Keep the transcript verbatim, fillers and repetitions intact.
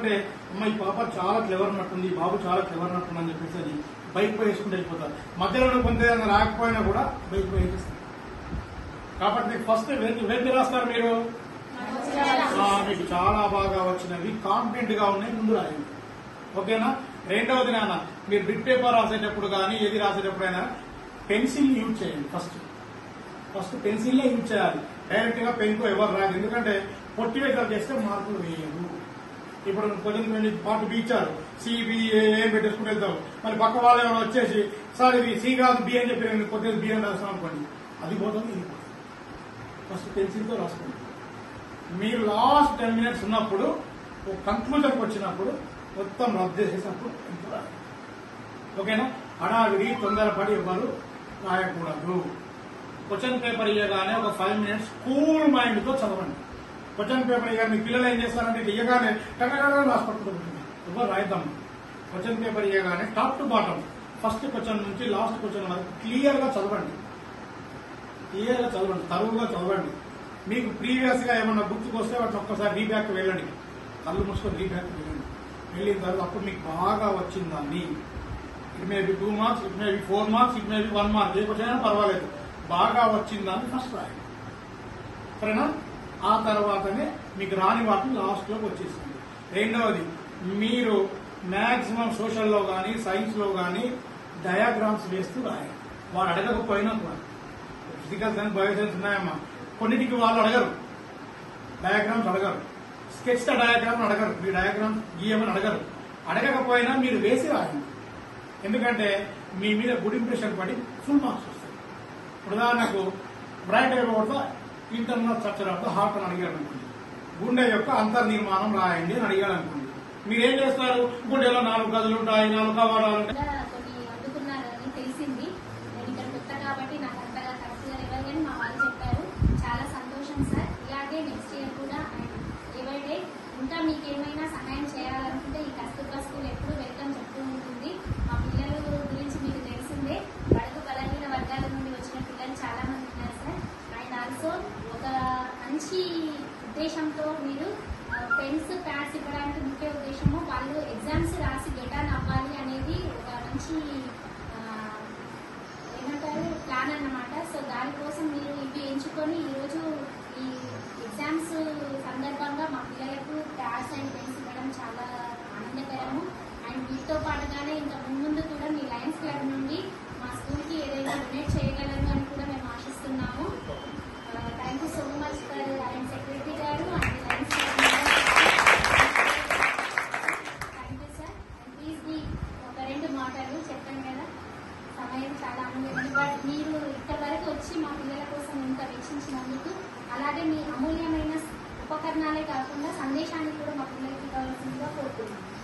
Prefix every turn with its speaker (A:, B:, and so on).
A: ఎందుకంటే అమ్మ ఈ పాప చాలా క్లెవర్ ఉన్నట్టుంది, ఈ బాబు చాలా క్లవర్ ఉన్నట్టుంది అని చెప్పేసి అది బైక్ పై వేసుకుంటూ వెళ్ళిపోతారు. మధ్యలో కొంత రాకపోయినా కూడా బైక్ పై వేసేస్తారు. కాబట్టి మీకు ఫస్ట్ వెంట రాస్తారు మీరు మీకు చాలా బాగా వచ్చినవి కాన్ఫిడెంట్ గా ఉన్నాయి ముందు రాయండి. ఓకేనా? రెండవది నాన్న మీరు బిట్ పేపర్ రాసేటప్పుడు కానీ ఏది రాసేటప్పుడైనా పెన్సిల్ యూజ్ చేయండి. ఫస్ట్ ఫస్ట్ పెన్సిల్లే యూజ్ చేయాలి. డైరెక్ట్ గా పెన్ తో ఎవరు రాదు. ఎందుకంటే పొట్టి వేసాలు చేస్తే మార్కులు వేయరు. ఇప్పుడు కొంచెం పాటు బి ఇచ్చారు, సిబి ఏం పెట్టేసుకుని వెళ్తారు. మరి పక్క వాళ్ళు ఎవరు వచ్చేసి సార్ ఇది సి కాదు బి అని చెప్పి నేను కొద్దిగా బి అని రాస్తాను అనుకోండి, అది పోతుంది ఇది పోతుంది. ఫస్ట్ పెన్సిల్ తో రాసుకోండి. మీరు లాస్ట్ టెన్ మినిట్స్ ఉన్నప్పుడు ఒక కంక్లూజన్కి వచ్చినప్పుడు మొత్తం రద్దు చేసేసినప్పుడు ఎంత రాయాలి. ఓకేనా? హడావిడి తొందరపడి ఎవరు రాయకూడదు. క్వశ్చన్ పేపర్ ఇవ్వగానే ఒక ఫైవ్ మినిట్స్ కూల్ మైండ్ తో చదవండి. క్వశ్చన్ పేపర్ ఇవ్వగా మీ పిల్లలు ఏం చేస్తారంటే ఇవ్వగానే టక్కగా రాసుకుంటుంది. ఎవరు రాయిద్దాం. క్వశ్చన్ పేపర్ ఇవ్వగానే top to bottom first question నుంచి లాస్ట్ క్వశ్చన్ వరకు క్లియర్ గా చదవండి. క్లియర్ గా చదవండి, తరువుగా చదవండి. మీకు ప్రీవియస్ గా ఏమన్నా గుర్తుకొస్తే వాటిని ఒక్కసారి రీబ్యాక్ వెళ్ళండి. కళ్ళు మూసుకొని రీబ్యాక్ వెళ్ళండి. వెళ్ళిన తర్వాత అప్పుడు మీకు బాగా వచ్చిందాన్ని it may be two marks, it may be four marks, it may be one mark, ఏ క్వశ్చన్ అయినా పర్వాలేదు. బాగా వచ్చిందాన్ని ఫస్ట్ రాయండి. సరేనా? ఆ తర్వాతనే మీకు రాని వాటిని లాస్ట్ లోకి వచ్చేసింది. రెండవది మీరు మాక్సిమం సోషల్లో కానీ సైన్స్ లో కానీ డయాగ్రామ్స్ వేస్తూ రాయండి. వాడు అడగకపోయినా కూడా ఫిజికల్ సైన్స్ బయో సైన్స్ ఉన్నాయమ్మా, కొన్నిటికి వాళ్ళు అడగరు, డయాగ్రామ్స్ అడగరు, స్కెచ్ డయాగ్రామ్ అడగరు, మీ డయాగ్రామ్ గీయమని అడగరు. అడగకపోయినా మీరు వేసి రాయండి. ఎందుకంటే మీ మీద గుడ్ ఇంప్రెషన్ పడి ఫుల్ మార్క్స్ వస్తాయి. ఉదాహరణకు బ్రైట్ అయిపోవడంతో internal structure of the heart అని అడిగాడు అనుకోండి, గుండె యొక్క అంతర్నిర్మాణం రాయండి అని అడిగాడు అనుకోండి. మీరేం చేస్తారు? గుండెలో నాలుగు గదులు ఉంటాయి, నాలుగు కవాడాలు ఉంటాయి.
B: ఇంకా మీకు ఏమైనా సహాయం చేయాలనుకుంటే ఈ కస్తూర్బా స్కూల్ ఎప్పుడు వెల్కమ్ చెప్తూ ఉంటుంది. మా పిల్లల గురించి మీకు తెలిసిందే, బడుగు బలహీన వర్గాల నుండి వచ్చిన పిల్లలు చాలా మంది ఉన్నారు సార్. అండ్ ఆల్సో ఒక మంచి ఉద్దేశంతో మీరు పెన్స్ ప్యాడ్స్ ఇవ్వడానికి ముఖ్య ఉద్దేశము వాళ్ళు ఎగ్జామ్స్ రాసి గెటాన్ అవ్వాలి అనేది ఒక మంచి ఏమంటారు ప్లాన్ అన్నమాట. సో దానికోసం మీరు ఇవి ఎంచుకొని ఈరోజు ఈ ఎగ్జామ్స్ సందర్భంగా మా పిల్లలకు ప్యాడ్స్ అండ్ పెన్స్ ఇవ్వడం చాలా ఆనందకరము. అండ్ వీటితో పాటుగానే ఇంకా ముందు కూడా మీ లయన్స్ క్లబ్ నుండి మా స్కూల్కి ఏదైనా డొనేట్ చేయగలరు అని కూడా మేము ఆశిస్తున్నాము. Thank you so much for lions secretary గారు and lions club. Thank you sir. Please మీ ఒక రెండు మాటలు చెప్పండి కదా, సమయం చాలా అమూల్యమైన. బట్ మీరు ఇక్కడ వరకు వచ్చి మా పిల్లల కోసం ఇంత వీక్షించినందుకు, అలాగే మీ అమూల్యమైన ఉపకరణాలే కాకుండా సందేశాన్ని కూడా మా పిల్లలకి కావాల్సిందిగా కోరుతున్నాను.